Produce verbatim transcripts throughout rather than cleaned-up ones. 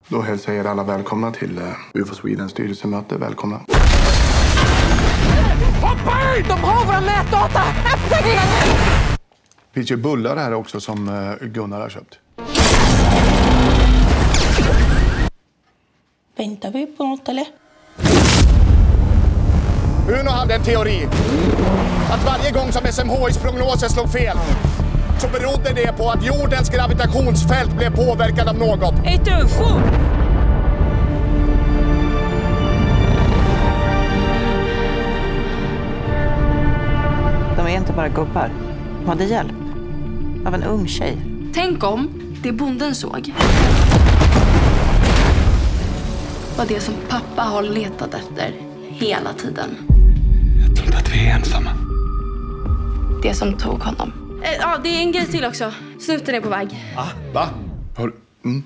Då hälsar jag er alla välkomna till uh, U F O Swedens styrelsemöte. Välkomna. Hoppa ut! De har våra mätdata! Öppna dina nu! Det finns ju bullar här också som uh, Gunnar har köpt. Väntar vi på något eller? Uno hade en teori. Att varje gång som S M H I:s prognoser slog fel så berodde det på att jordens gravitationsfält blev påverkad av något. Ett U F O! De är inte bara gubbar. De hade hjälp av en ung tjej. Tänk om det bonden såg var det som pappa har letat efter hela tiden. Jag tror inte att vi är ensamma. Det som tog honom. Eh, ja, det är en grej till också. Snuten är på väg. Ah, va? Har... Mm.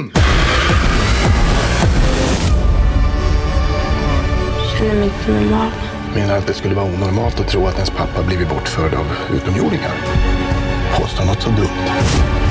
Känner mig inte normal. Menar att det skulle vara onormalt att tro att ens pappa blivit bortförd av utomjordingar? Påstår något så dumt.